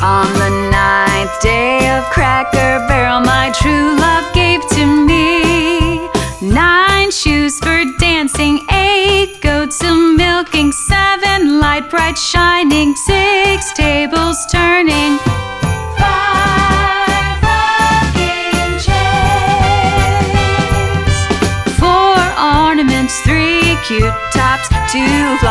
On the 9th day of Cracker Barrel, my true love gave to me 9 shoes for dancing, 8 goats a milking, 7 light bright shining, 6 tables turning, 5 rocking chairs, 4 ornaments, 3 cute tops, 2